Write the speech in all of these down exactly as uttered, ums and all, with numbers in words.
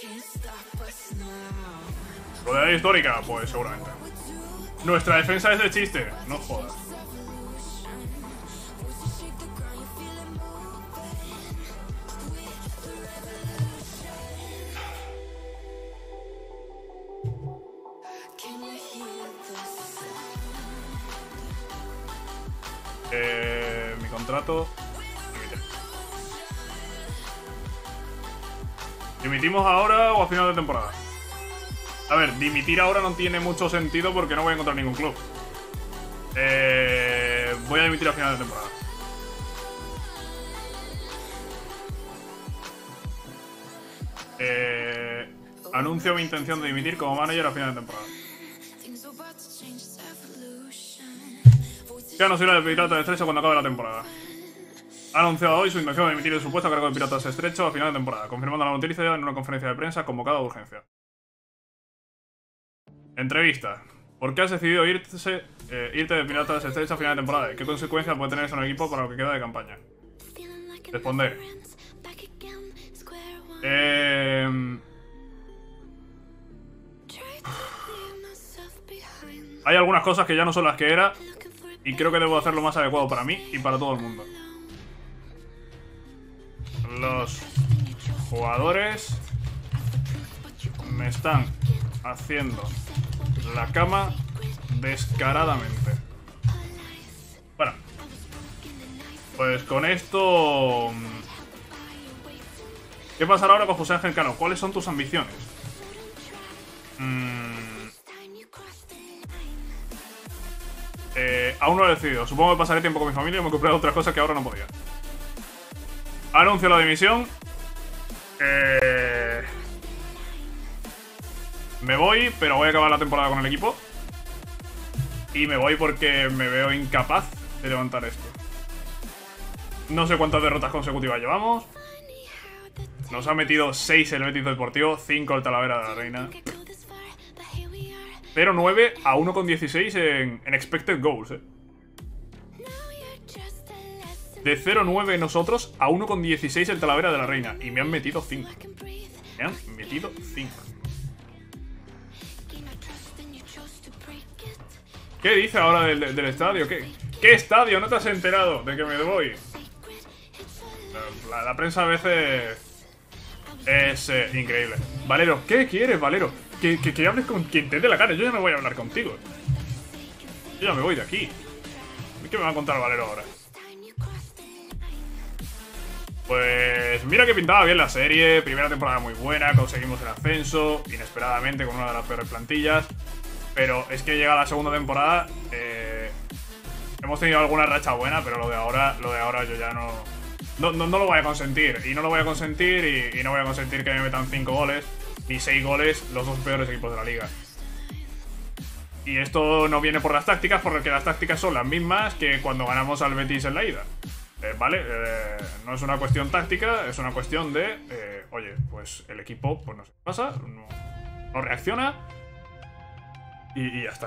Goleada histórica, pues seguramente. Nuestra defensa es de chiste, no jodas. Eh, mi contrato. ¿Dimitimos ahora o a final de temporada? A ver, dimitir ahora no tiene mucho sentido porque no voy a encontrar ningún club. Eh, voy a dimitir a final de temporada. Eh, anuncio mi intención de dimitir como manager a final de temporada. Ya no soy la de Piratas de Estrecho cuando acabe la temporada. Ha anunciado hoy su intención de emitir el supuesto cargo de Piratas de Estrecho a final de temporada, confirmando la noticia en una conferencia de prensa convocada de urgencia. Entrevista. ¿Por qué has decidido irse, eh, irte de Piratas de Estrecho a final de temporada? ¿Y qué consecuencias puede tener eso en el equipo para lo que queda de campaña? Responder. Eh... Hay algunas cosas que ya no son las que era y creo que debo hacer lo más adecuado para mí y para todo el mundo. Los jugadores me están haciendo la cama descaradamente. Bueno, pues con esto... ¿Qué pasará ahora con José Ángel Cano? ¿Cuáles son tus ambiciones? Mm... Eh, aún no lo he decidido. Supongo que pasaré tiempo con mi familia y me ocuparé de otras cosas que ahora no podía. Anuncio la dimisión. Eh... Me voy, pero voy a acabar la temporada con el equipo. Y me voy porque me veo incapaz de levantar esto. No sé cuántas derrotas consecutivas llevamos. Nos ha metido seis el Betis Deportivo, cinco el Talavera de la Reina. cero nueve a uno con dieciséis en, en expected goals, eh. De cero nueve nosotros a uno con dieciséis el Talavera de la Reina. Y me han metido cinco. Me han metido cinco. ¿Qué dice ahora del, del estadio? ¿Qué, ¿Qué estadio? ¿No te has enterado de que me voy? La, la prensa a veces es eh, increíble. Valero, ¿qué quieres, Valero? Que, que, que hables con quien te dé la cara. Yo ya no voy a hablar contigo. Yo ya me voy de aquí. ¿Qué me va a contar Valero ahora? Pues mira que pintaba bien la serie. Primera temporada muy buena. Conseguimos el ascenso inesperadamente con una de las peores plantillas. Pero es que llega la segunda temporada. Eh, hemos tenido alguna racha buena, pero lo de ahora, lo de ahora yo ya no, no, no, no lo voy a consentir. Y no lo voy a consentir y, y no voy a consentir que me metan cinco goles ni seis goles los dos peores equipos de la liga. Y esto no viene por las tácticas, porque las tácticas son las mismas que cuando ganamos al Betis en la ida. Eh, ¿Vale? Eh, no es una cuestión táctica, es una cuestión de... Eh, oye, pues el equipo, pues no sé qué pasa, no, no reacciona y, y ya está.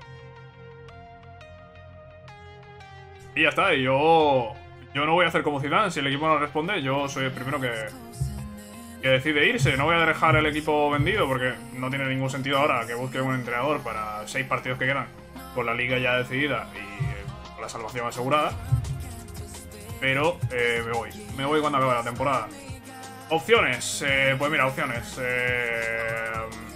Y ya está, y yo... Yo no voy a hacer como Zidane, si el equipo no responde, yo soy el primero que... que decide irse. No voy a dejar el equipo vendido porque no tiene ningún sentido ahora que busque un entrenador para seis partidos que quedan con la liga ya decidida y con la salvación asegurada. Pero eh, me voy. Me voy cuando acabe la temporada. Opciones. Eh, pues mira, opciones. Eh,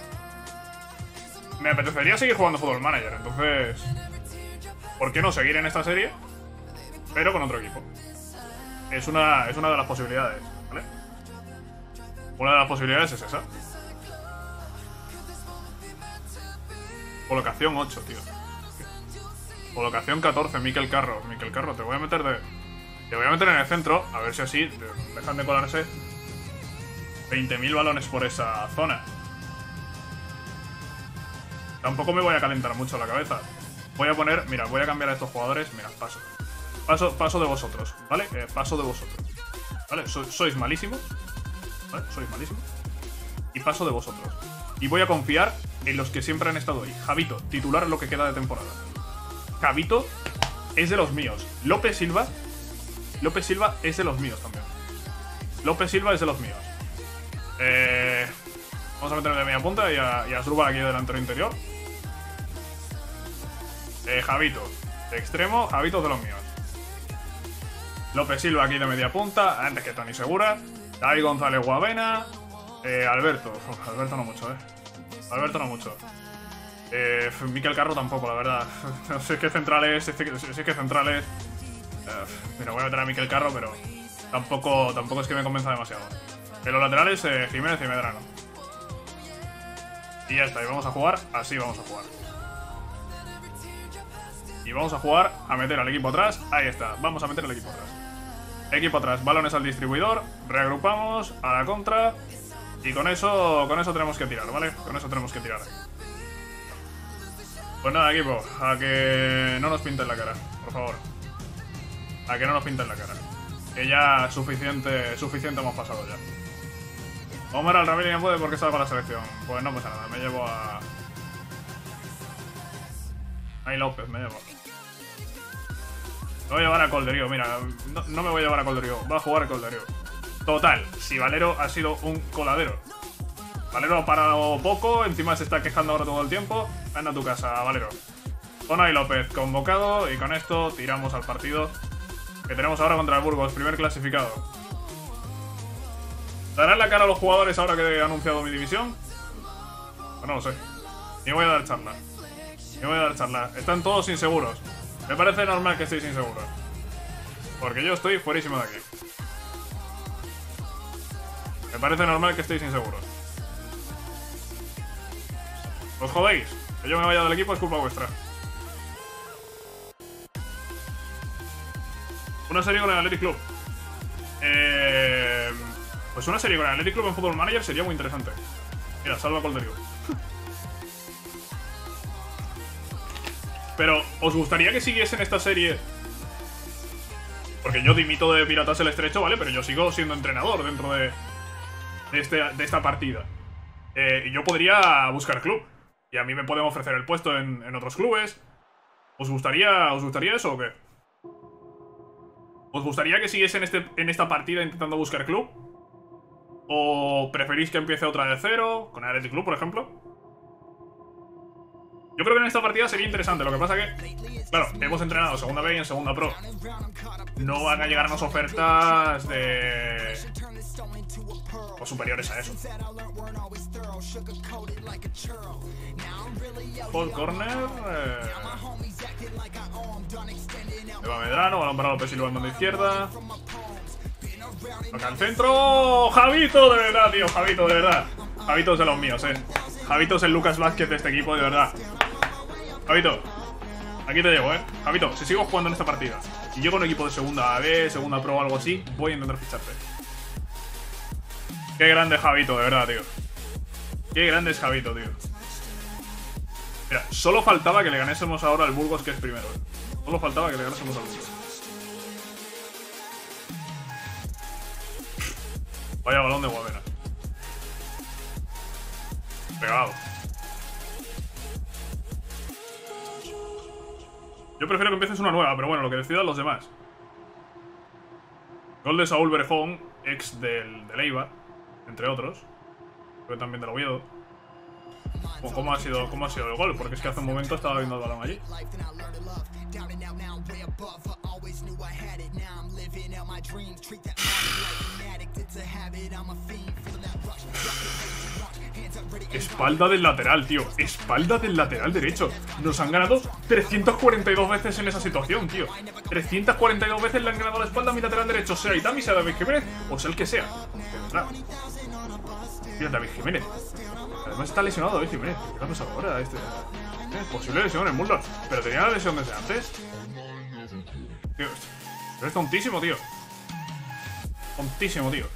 me apetecería seguir jugando Football Manager. Entonces, ¿por qué no seguir en esta serie? Pero con otro equipo. Es una, es una de las posibilidades, ¿vale? Una de las posibilidades es esa. Colocación ocho, tío. Colocación catorce, Mikel Carro. Mikel Carro, te voy a meter de... Te voy a meter en el centro, a ver si así dejan de colarse veinte mil balones por esa zona. Tampoco me voy a calentar mucho la cabeza. Voy a poner... Mira, voy a cambiar a estos jugadores. Mira, paso. Paso, paso de vosotros, ¿vale? Eh, paso de vosotros. ¿Vale? So, sois malísimos. ¿Vale? Sois malísimos. Y paso de vosotros. Y voy a confiar en los que siempre han estado ahí. Javito, titular lo que queda de temporada. Javito es de los míos. López Silva... López Silva es de los míos también. López Silva es de los míos. Eh, Vamos a meter de media punta y a, y a Asdrúbal aquí delantero interior. Eh, Javito de extremo, Javito de los míos. López Silva aquí de media punta, antes que Tony Segura. David González Guavena. Eh, Alberto. Uf, Alberto no mucho, eh. Alberto no mucho. Eh, Miquel Carro tampoco, la verdad. No sé qué centrales. Si es que centrales. Eh, mira, voy a meter a Miquel Carro, pero tampoco, tampoco es que me convenza demasiado. En los laterales, eh, Jiménez y Medrano. Y ya está, y vamos a jugar, así vamos a jugar. Y vamos a jugar a meter al equipo atrás. Ahí está, vamos a meter al equipo atrás. Equipo atrás, balones al distribuidor. Reagrupamos a la contra. Y con eso, con eso tenemos que tirar, ¿vale? Con eso tenemos que tirar. Pues nada, equipo, a que no nos pinten la cara, por favor. A que no nos pinten la cara. Que ya suficiente, suficiente hemos pasado ya. Omar Alramiri no puede porque salgo a la selección. Pues no pasa nada, me llevo a... Ahí López, me llevo. Me voy a llevar a Colderío, mira, no, no me voy a llevar a Colderío, va a jugar a Colderío. Total, si Valero ha sido un coladero. Valero ha parado poco, encima se está quejando ahora todo el tiempo. Anda a tu casa, Valero. Unai López convocado y con esto tiramos al partido que tenemos ahora contra el Burgos, primer clasificado. ¿Darán la cara a los jugadores ahora que he anunciado mi división? Pues no lo sé. Ni voy a dar charla. Ni voy a dar charla. Están todos inseguros. Me parece normal que estéis inseguros. Porque yo estoy fuerísimo de aquí. Me parece normal que estéis inseguros. ¿Os jodéis? Que yo me vaya del equipo es culpa vuestra. Una serie con el Athletic Club. Eh, pues una serie con el Athletic Club en Football Manager sería muy interesante. Mira, salva Colderío. Pero, ¿os gustaría que siguiesen esta serie? Porque yo dimito de Piratas el Estrecho, ¿vale? Pero yo sigo siendo entrenador dentro de, de, este, de esta partida. Eh, y yo podría buscar club. Y a mí me pueden ofrecer el puesto en, en otros clubes. ¿Os gustaría, ¿Os gustaría eso o qué? ¿Os gustaría que siguiesen este, en esta partida intentando buscar club? ¿O preferís que empiece otra de cero? Con el Athletic Club, por ejemplo. Yo creo que en esta partida sería interesante. Lo que pasa que, claro, hemos entrenado segunda B y en segunda pro. No van a llegarnos ofertas de... o superiores a eso. Ball corner. Eh... Eva Medrano, balón para López Silva en banda izquierda. Acá al centro. Javito, de verdad, tío. Javito, de verdad. Javito es de los míos, eh. Javito es el Lucas Vázquez de este equipo, de verdad. Javito, aquí te llevo, eh. Javito, si sigo jugando en esta partida y llego a un equipo de segunda B, segunda pro o algo así, voy a intentar ficharte. Qué grande es Javito, de verdad, tío. Qué grande es Javito, tío. Mira, solo faltaba que le ganásemos ahora al Burgos, que es primero, eh. Solo faltaba que le ganásemos al Burgos. Vaya balón de Guavena. Pegado. Yo prefiero que empieces una nueva, pero bueno, lo que decidan los demás. Gol de Saúl Berjón, ex del, del Eibar, entre otros. Pero también del Oviedo. ¿Cómo ha, sido, ¿Cómo ha sido el gol? Porque es que hace un momento estaba viendo el balón allí. Espalda del lateral, tío. Espalda del lateral derecho. Nos han ganado trescientas cuarenta y dos veces en esa situación, tío. trescientas cuarenta y dos veces le han ganado la espalda a mi lateral derecho. Sea Itami, sea David Jiménez o sea el que sea. Claro. Tío, David Jiménez. Además está lesionado David Jiménez. ¿Qué ha pasado ahora? Este... ¿Eh? Posible lesión en muslo. Pero tenía la lesión desde antes. Tío, es tontísimo, tío. Tontísimo, tío.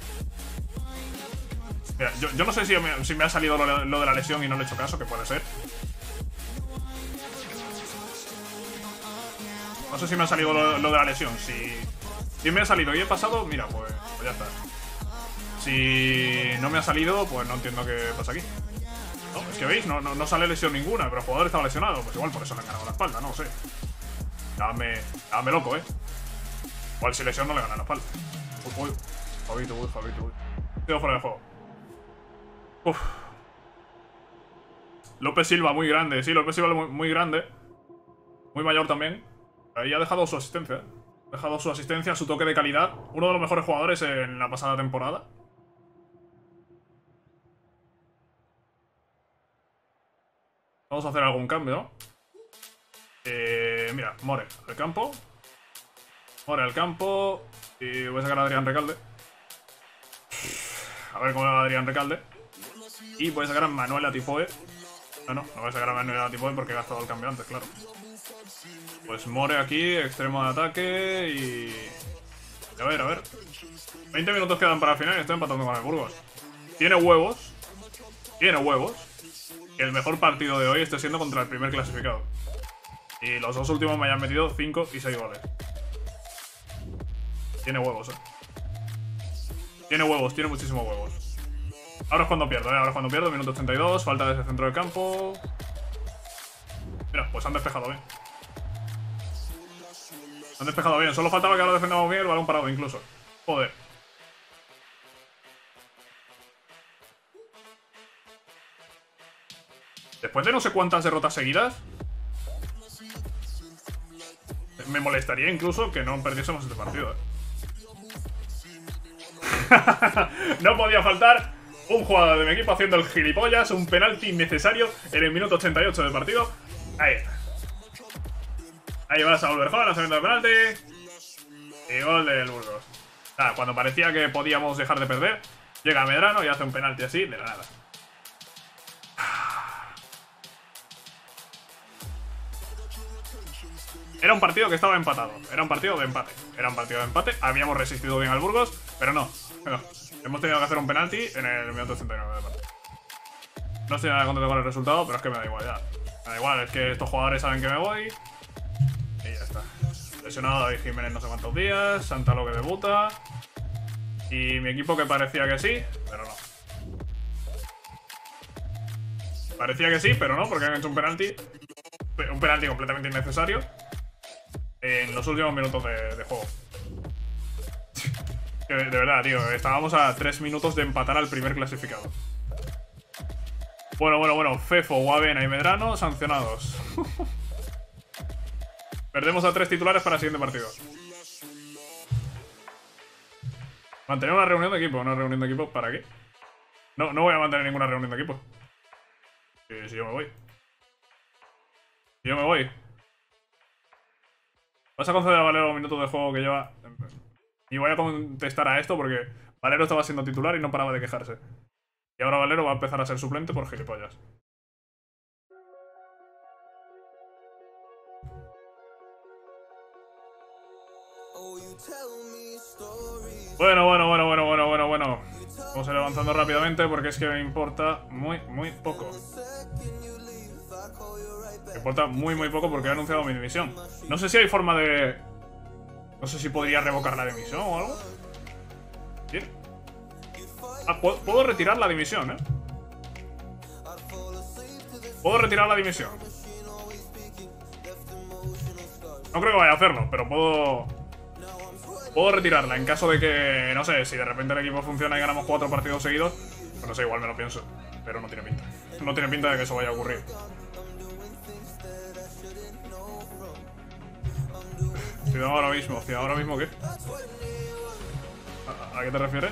Mira, yo, yo no sé si me, si me ha salido lo, lo de la lesión y no le he hecho caso, que puede ser. No sé si me ha salido lo, lo de la lesión. Si, si me ha salido y he pasado, mira, pues, pues ya está. Si no me ha salido, pues no entiendo qué pasa aquí. No, es que veis, no, no, no sale lesión ninguna, pero el jugador estaba lesionado. Pues igual por eso le han ganado la espalda, no lo sé. Dame, dame loco, eh. Igual si lesión no le gana la espalda. Uy, uy. Fabito, uy, Fabito, uy. Estoy fuera de juego. Uf. López Silva, muy grande. Sí, López Silva muy, muy grande. Muy mayor también. Ahí ha dejado su asistencia. Ha dejado su asistencia, su toque de calidad. Uno de los mejores jugadores en la pasada temporada. Vamos a hacer algún cambio, ¿no? Eh, mira, More al campo. More al campo. Y voy a sacar a Adrián Recalde. A ver cómo va Adrián Recalde. Y voy a sacar a Manuel Atipoe. No, no, no voy a sacar a Manuel Atipoe porque he gastado el cambio antes, claro. Pues More aquí, extremo de ataque y... A ver, a ver. veinte minutos quedan para el final y estoy empatando con el Burgos. Tiene huevos. Tiene huevos. Que el mejor partido de hoy esté siendo contra el primer clasificado. Y los dos últimos me hayan metido cinco y seis goles. Tiene huevos, eh. Tiene huevos, tiene muchísimos huevos. Ahora es cuando pierdo, eh. Ahora es cuando pierdo, minuto ochenta y dos, falta desde el centro del campo. Mira, pues han despejado bien. Han despejado bien, solo faltaba que ahora defendamos bien el balón parado incluso. Joder. Después de no sé cuántas derrotas seguidas, me molestaría incluso que no perdiésemos este partido, ¿eh? No podía faltar un jugador de mi equipo haciendo el gilipollas, un penalti innecesario en el minuto ochenta y ocho del partido. Ahí está. Ahí va Saúl Berjón, lanzamiento de penalti. Y gol del Burgos. Nada, cuando parecía que podíamos dejar de perder, llega Medrano y hace un penalti así de la nada. Era un partido que estaba empatado. Era un partido de empate. Era un partido de empate. Habíamos resistido bien al Burgos, pero no. no. Hemos tenido que hacer un penalti en el minuto ochenta y nueve de partido. No estoy nada contento con el resultado, pero es que me da igual ya. Me da igual, es que estos jugadores saben que me voy. Y ya está. Lesionado David Jiménez no sé cuántos días. Santalo que debuta. Y mi equipo que parecía que sí, pero no. Parecía que sí, pero no, porque han hecho un penalti. Un penalti completamente innecesario en los últimos minutos de, de juego. De, de verdad, tío, estábamos a tres minutos de empatar al primer clasificado. Bueno, bueno, bueno, Fefo, Guavena y Medrano sancionados. Perdemos a tres titulares para el siguiente partido. Mantener una reunión de equipo. ¿Una reunión de equipo para qué? No, no voy a mantener ninguna reunión de equipo. Si, si yo me voy. Si yo me voy. Vas a conceder a Valero los minutos de juego que lleva. Y voy a contestar a esto porque Valero estaba siendo titular y no paraba de quejarse. Y ahora Valero va a empezar a ser suplente por gilipollas. Bueno, bueno, bueno, bueno, bueno, bueno, bueno. Vamos a ir avanzando rápidamente porque es que me importa muy, muy poco. Me importa muy, muy poco porque he anunciado mi dimisión. No sé si hay forma de... No sé si podría revocar la dimisión o algo. Bien. Ah, puedo, puedo retirar la dimisión, ¿eh? Puedo retirar la dimisión. No creo que vaya a hacerlo, pero puedo... Puedo retirarla en caso de que... No sé, si de repente el equipo funciona y ganamos cuatro partidos seguidos. Pues no sé, igual me lo pienso. Pero no tiene pinta. No tiene pinta de que eso vaya a ocurrir. Ciudad ahora mismo. ¿Ciudad ahora mismo qué? ¿A, a qué te refieres?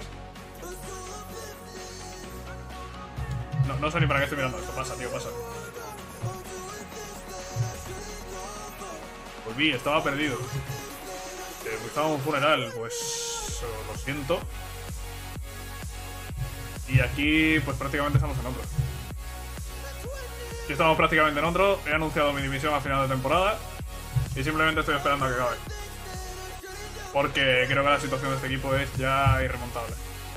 No, no sé ni para qué estoy mirando esto. Pasa, tío, pasa. Volví, estaba perdido. Eh, estaba en un funeral, pues... Lo siento. Y aquí, pues prácticamente estamos en otro. Aquí estamos prácticamente en otro. He anunciado mi dimisión a final de temporada. Y simplemente estoy esperando a que acabe. Porque creo que la situación de este equipo es ya irremontable.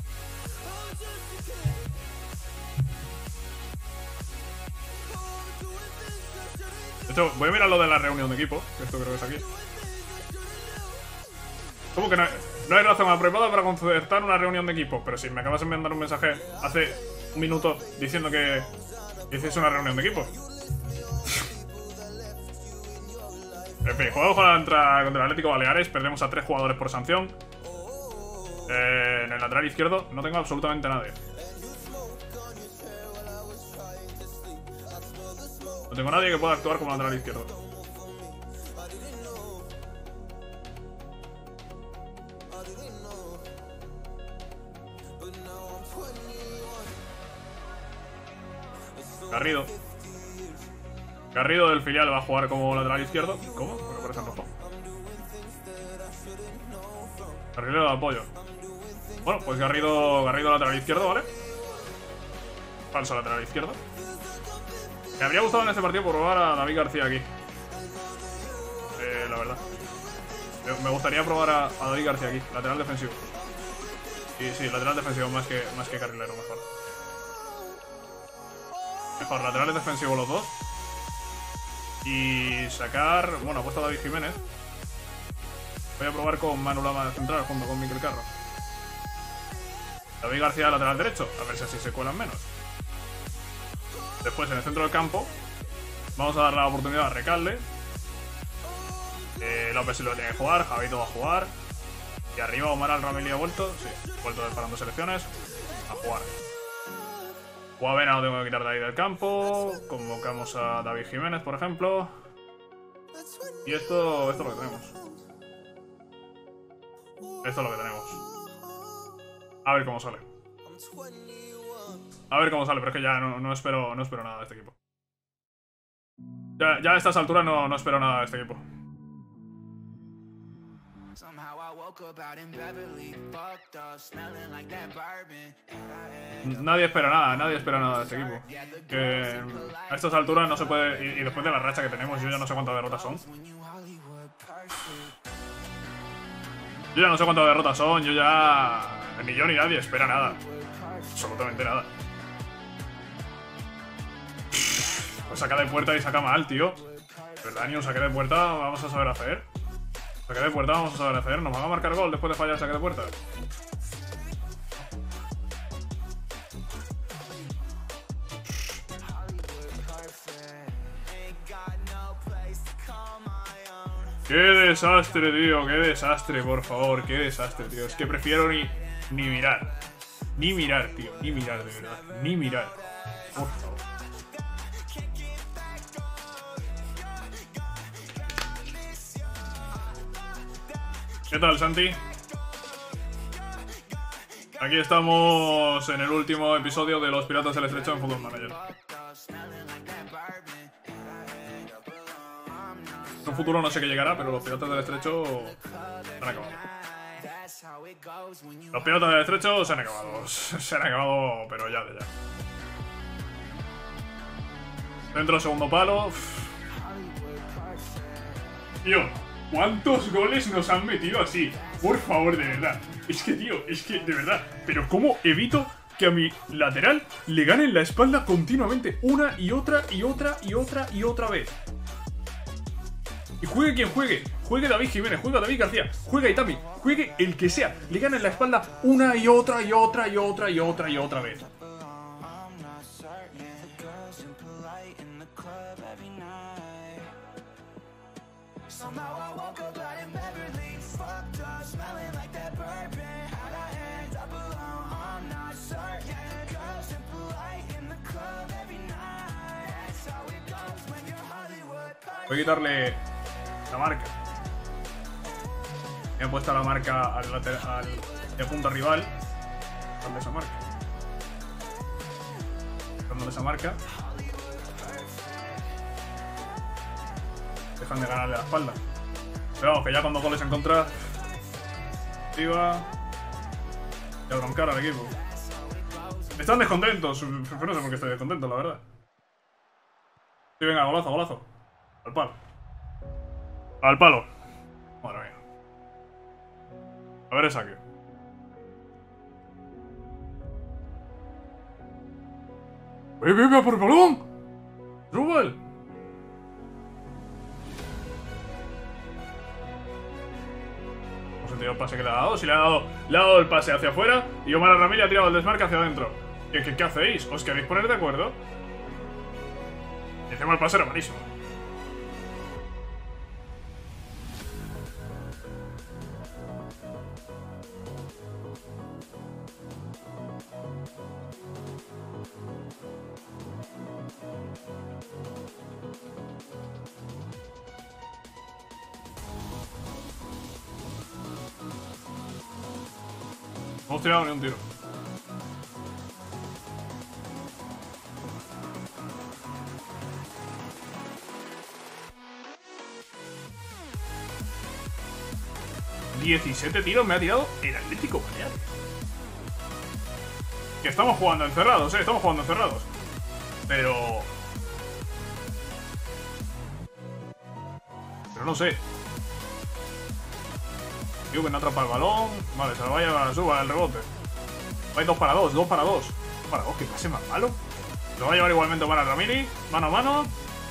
De hecho, voy a mirar lo de la reunión de equipo. Esto creo que es aquí. ¿Cómo que no hay, no hay razón apropiada para concertar una reunión de equipo? Pero si me acabas de mandar un mensaje hace un minuto diciendo que hiciste una reunión de equipo. En fin, jugamos contra, contra el Atlético Baleares. Perdemos a tres jugadores por sanción. eh, En el lateral izquierdo no tengo absolutamente a nadie. No tengo nadie que pueda actuar como lateral izquierdo. Garrido. Garrido del filial va a jugar como lateral izquierdo. ¿Cómo? Porque parece en rojo. Garrido de apoyo. Bueno, pues Garrido, Garrido lateral izquierdo, ¿vale? Falso lateral izquierdo. Me habría gustado en este partido probar a David García aquí. Eh, la verdad. Me gustaría probar a, a David García aquí, lateral defensivo. Y sí, lateral defensivo más que, más que carrilero, mejor. Mejor, laterales defensivos los dos. Y sacar... Bueno, ha puesto a David Jiménez. Voy a probar con Manu Lama de central junto con Mikel Carro. David García lateral derecho, a ver si así se cuelan menos. Después en el centro del campo vamos a dar la oportunidad a Recalde. eh, López sí lo tiene que jugar, Javito va a jugar. Y arriba Omar Al Rameli ha vuelto. Sí, vuelto de parando selecciones. A jugar. Guavena lo tengo que quitar de ahí del campo. Convocamos a David Jiménez, por ejemplo. Y esto, esto es lo que tenemos. Esto es lo que tenemos. A ver cómo sale. A ver cómo sale, pero es que ya no, no, espero, no espero nada de este equipo. Ya, ya a estas alturas no, no espero nada de este equipo. Nadie espera nada, nadie espera nada de este equipo. Que a estas alturas no se puede... Y, y después de la racha que tenemos, yo ya no sé cuántas derrotas son. Yo ya no sé cuántas derrotas son, yo ya... Ni yo ni nadie espera nada. Absolutamente nada. Pues saca de puerta y saca mal, tío. ¿Verdad? Ni un saque de puerta vamos a saber hacer. Saque de puerta vamos a saber hacer. Nos van a marcar gol después de fallar el saque de puerta. ¡Qué desastre, tío! ¡Qué desastre, por favor! ¡Qué desastre, tío! Es que prefiero ni, ni mirar. Ni mirar, tío. Ni mirar, de verdad. Ni mirar. Por favor. ¿Qué tal, Santi? Aquí estamos en el último episodio de Los Piratas del Estrecho en Football Manager. En un futuro no sé qué llegará, pero los Piratas del Estrecho se han acabado. Los Piratas del Estrecho se han acabado. Se han acabado, pero ya de ya. Dentro del segundo palo. Tío, ¿cuántos goles nos han metido así? Por favor, de verdad. Es que, tío, es que, de verdad. Pero ¿cómo evito que a mi lateral le ganen la espalda continuamente? Una y otra y otra y otra y otra vez. Y juegue quien juegue. Juegue David Jiménez, juega David García, juega Itami, juegue el que sea. Le ganen la espalda una y otra y otra y otra y otra y otra vez. Voy a quitarle la marca. Me he puesto la marca al lateral, de punta rival. Dándole esa marca. Dándole esa marca. Dejan de ganarle la espalda. Pero vamos, que ya con dos goles en contra. Arriba. Y a broncar al equipo. Están descontentos. No sé por qué estoy descontento, la verdad. Sí, venga, golazo, golazo. Al palo. Al palo. Madre mía. A ver el saque. ¡Ve, ve, ve por el balón! ¡Rubel! Hemos sentido el pase que le ha dado. Si le ha dado, le ha dado el pase hacia afuera y Omar Al Rameli ha tirado el desmarque hacia adentro. ¿Qué, qué, qué hacéis? ¿Os queréis poner de acuerdo? Y encima el pase era malísimo. No hemos tirado ni un tiro. diecisiete tiros me ha tirado el Atlético Baleares. Que estamos jugando encerrados, eh. Estamos jugando encerrados. Pero... Pero no sé. Tío, que no atrapa el balón. Vale, se lo va a llevar a la suba el rebote. Hay dos para dos, dos para dos. Dos para dos, que pase más malo. Lo va a llevar igualmente Omar Ramírez. Mano a mano.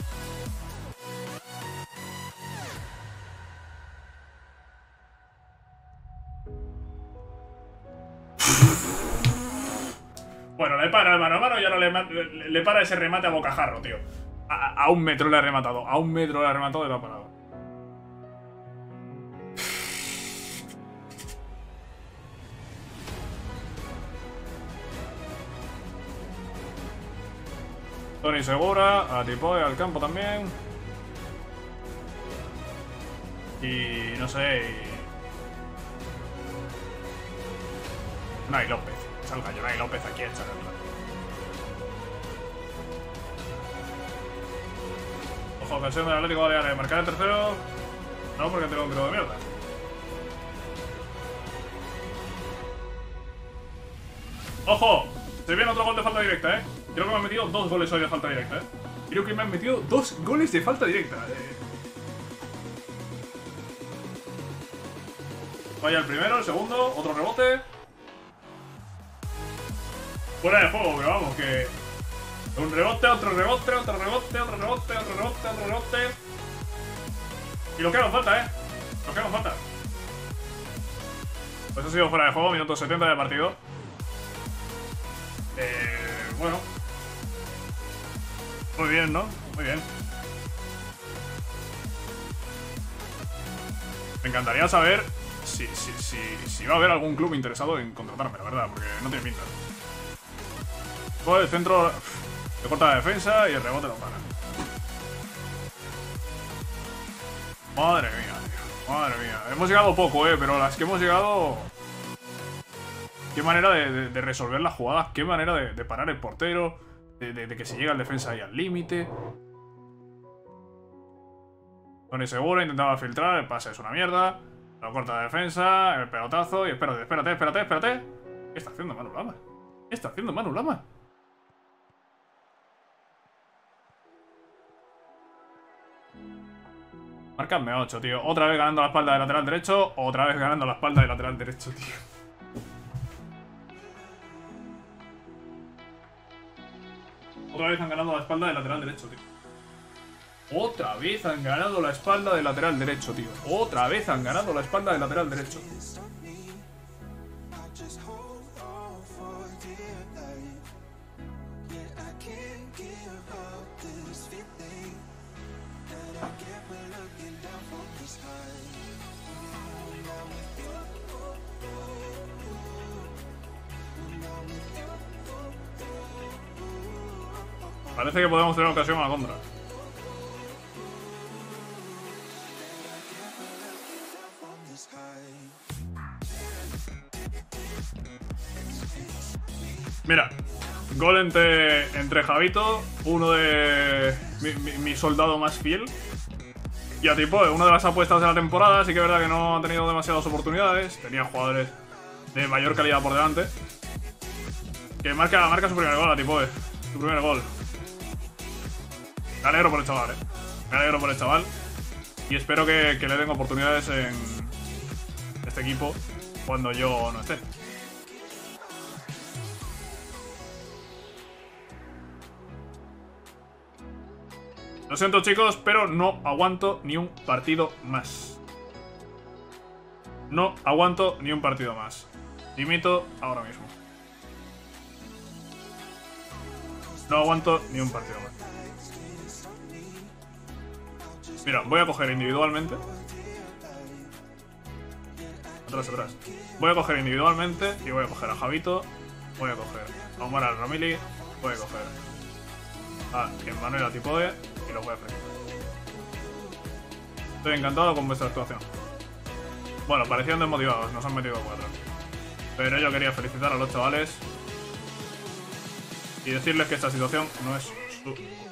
Bueno, le para el mano a mano y ahora le, le, le para ese remate a bocajarro, tío. A, a un metro le ha rematado. A un metro le ha rematado y lo ha parado. Tony Segura, a Tipoe al campo también. Y no sé. Y... Nay López. Salga yo, Nay López aquí a echar el rato. Ojo, ocasión del Atlético Baleares. Marcar el tercero. No, porque tengo un tiro de mierda. ¡Ojo! Se viene otro gol de falta directa, eh. Creo que me han metido dos goles hoy de falta directa, eh. Creo que me han metido dos goles de falta directa. Eh. Vaya el primero, el segundo, otro rebote. Fuera de juego, pero vamos, que... Un rebote, otro rebote, otro rebote, otro rebote, otro rebote, otro rebote. Y lo que nos falta, eh. Lo que nos falta. Pues ha sido fuera de juego, minuto setenta de partido. Eh... Bueno... Muy bien, ¿no? Muy bien. Me encantaría saber si, si, si, si va a haber algún club interesado en contratarme, la verdad, porque no tiene pinta. Por el centro le corta la defensa y el rebote lo para. Madre mía, tío. Madre mía. Hemos llegado poco, eh, pero las que hemos llegado... Qué manera de, de, de resolver las jugadas, qué manera de, de parar el portero. De, de, de que se llega el defensa ahí al límite. Tony Segura intentaba filtrar, el pase es una mierda. Lo corta la defensa, el pelotazo y espérate, espérate, espérate, espérate. ¿Qué está haciendo Manu Lama? ¿Qué está haciendo Manu Lama? Marcadme ocho, tío. Otra vez ganando la espalda de lateral derecho. Otra vez ganando la espalda de lateral derecho, tío. Otra vez han ganado la espalda del lateral derecho, tío. Otra vez han ganado la espalda del lateral derecho, tío. Otra vez han ganado la espalda del lateral derecho. Parece que podemos tener ocasión a la contra. Mira, gol entre, entre Javito, uno de mi, mi, mi soldado más fiel, y a Tipoe, una de las apuestas de la temporada. Sí que es verdad que no ha tenido demasiadas oportunidades, tenía jugadores de mayor calidad por delante. Que marca, marca su primer gol a Tipoe, su primer gol. Me alegro por el chaval, eh. Me alegro por el chaval. Y espero que, que le den oportunidades en este equipo cuando yo no esté. Lo siento, chicos, pero no aguanto ni un partido más. No aguanto ni un partido más. Dimito ahora mismo. No aguanto ni un partido más. Mira, voy a coger individualmente. Atrás, atrás. Voy a coger individualmente y voy a coger a Javito. Voy a coger a Omar al Ramili. Voy a coger a Emmanuel Tipoe y lo voy a freír. Estoy encantado con vuestra actuación. Bueno, parecían desmotivados, nos han metido cuatro. Pero yo quería felicitar a los chavales y decirles que esta situación no es su...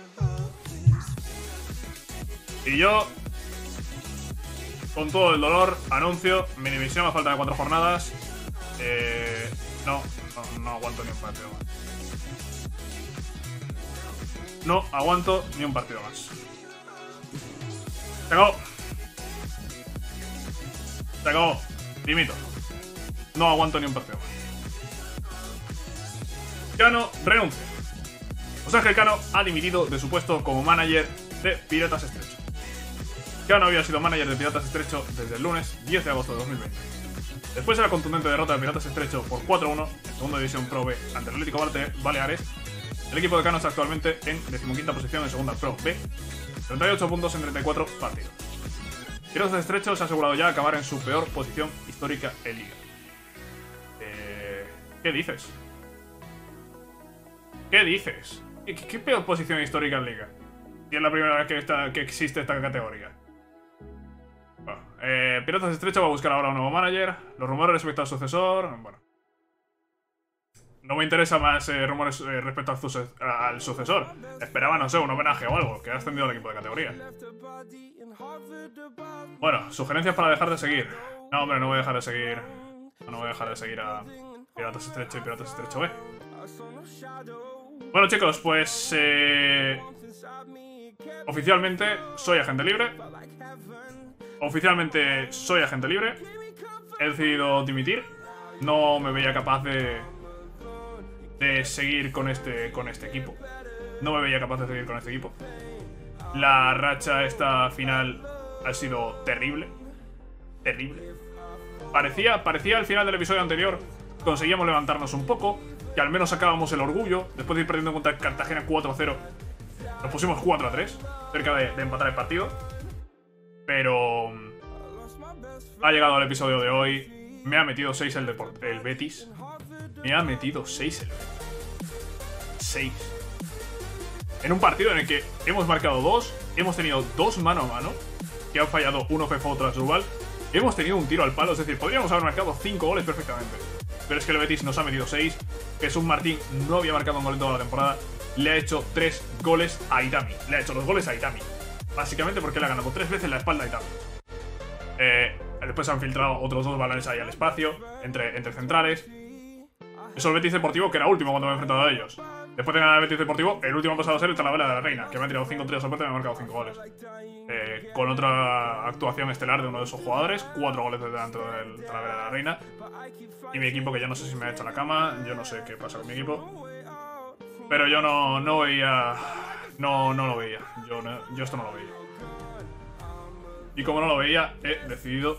Y yo, con todo el dolor, anuncio mi dimisión a falta de cuatro jornadas. Eh, no, no, no aguanto ni un partido más. No aguanto ni un partido más. Se acabó. Se acabó. Dimito. No aguanto ni un partido más. Cano renuncia. O sea que Cano ha dimitido de su puesto como manager de Piratas Estrecho. Cano había sido manager de Piratas Estrecho desde el lunes diez de agosto de dos mil veinte. Después de la contundente derrota de Piratas Estrecho por cuatro uno en segunda división Pro B ante el Atlético Baleares, el equipo de Cano está actualmente en decimoquinta posición en segunda Pro B, treinta y ocho puntos en treinta y cuatro partidos. Piratas Estrecho se ha asegurado ya acabar en su peor posición histórica en Liga. Eh, ¿Qué dices? ¿Qué dices? ¿Qué, qué peor posición histórica en Liga? Y es la primera vez que, está, que existe esta categoría. Bueno, eh, Piratas Estrecho va a buscar ahora un nuevo manager. Los rumores respecto al sucesor... Bueno. No me interesa más eh, rumores eh, respecto al, suce al sucesor. Esperaba, no sé, un homenaje o algo, que ha ascendido al equipo de categoría. Bueno, sugerencias para dejar de seguir. No, hombre, no voy a dejar de seguir. No, no voy a dejar de seguir a Piratas Estrecho y Piratas Estrecho B. Bueno, chicos, pues... Eh, oficialmente soy agente libre. Oficialmente soy agente libre. He decidido dimitir. No me veía capaz de... de seguir con este, con este equipo. No me veía capaz de seguir con este equipo. La racha esta final ha sido terrible. Terrible. Parecía, parecía al final del episodio anterior conseguíamos levantarnos un poco, que al menos sacábamos el orgullo. Después de ir perdiendo contra Cartagena cuatro a cero, nos pusimos cuatro a tres, cerca de, de empatar el partido. Pero ha llegado el episodio de hoy. Me ha metido seis el, el Betis. Me ha metido seis el Betis. seis. En un partido en el que hemos marcado dos, hemos tenido dos mano a mano, que han fallado uno Fefo tras Rubal. Hemos tenido un tiro al palo, es decir, podríamos haber marcado cinco goles perfectamente. Pero es que el Betis nos ha metido seis. Jesús Martín no había marcado un gol en toda la temporada. Le ha hecho tres goles a Itami. Le ha hecho los goles a Itami. Básicamente porque le ha ganado tres veces la espalda a Itami. Eh, después han filtrado otros dos balones ahí al espacio, entre, entre centrales. Eso el Betis Deportivo, que era último cuando me he enfrentado a ellos. Después de ganar el Betis Deportivo, el último ha pasado a ser el Talavera de la Reina, que me ha tirado cinco tiros al puerto y me ha marcado cinco goles. Eh, con otra actuación estelar de uno de esos jugadores, cuatro goles desde dentro del Talavera de la Reina. Y mi equipo, que ya no sé si me ha hecho la cama, yo no sé qué pasa con mi equipo. Pero yo no, no veía... No, no lo veía. Yo, no, yo esto no lo veía. Y como no lo veía, he decidido...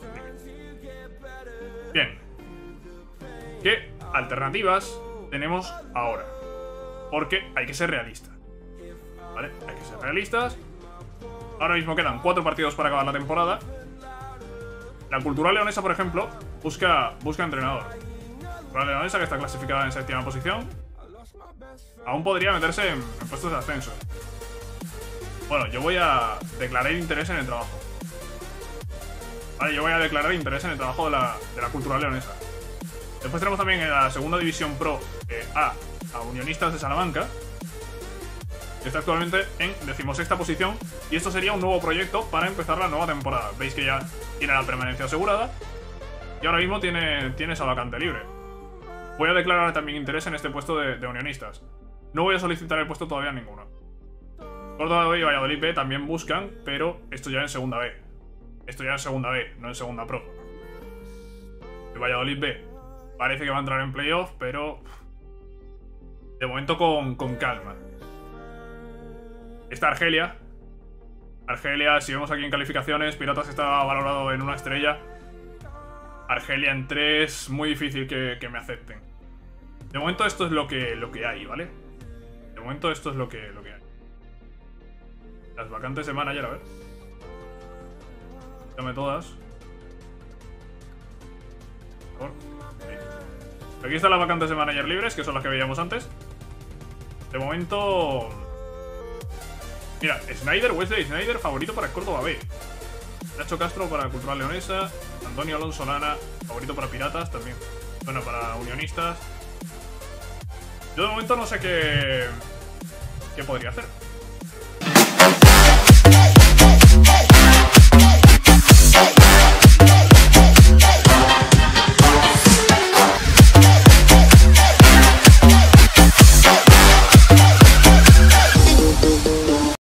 Bien. ¿Qué alternativas tenemos ahora? Porque hay que ser realista, ¿vale? Hay que ser realistas. Ahora mismo quedan cuatro partidos para acabar la temporada. La Cultural Leonesa, por ejemplo, busca, busca entrenador. La Cultural Leonesa, que está clasificada en séptima posición, aún podría meterse en, en puestos de ascenso. Bueno, yo voy a declarar interés en el trabajo. Vale, yo voy a declarar interés en el trabajo de la, de la Cultural Leonesa. Después tenemos también en la segunda división Pro eh, A a Unionistas de Salamanca, que está actualmente en decimosexta posición, y esto sería un nuevo proyecto para empezar la nueva temporada. Veis que ya tiene la permanencia asegurada y ahora mismo tiene, tiene esa vacante libre. Voy a declarar también interés en este puesto de, de Unionistas. No voy a solicitar el puesto todavía a ninguno. Córdoba B y Valladolid B también buscan, pero esto ya en segunda B. Esto ya en segunda B, no en segunda Pro. El Valladolid B parece que va a entrar en playoff, pero de momento con, con calma. Está Argelia. Argelia, si vemos aquí en calificaciones, Piratas está valorado en una estrella. Argelia en tres, muy difícil que, que me acepten. De momento esto es lo que, lo que hay, ¿vale? De momento esto es lo que, lo que hay. Las vacantes de manager, a ver. Dame todas. Por favor. Aquí están las vacantes de manager libres, que son las que veíamos antes. De momento... Mira, Snyder, Wesley Snyder, favorito para Córdoba B. Nacho Castro para Cultural Leonesa. Antonio Alonso Lana, favorito para Piratas también. Bueno, para unionistas. Yo de momento no sé qué... ¿Qué podría hacer?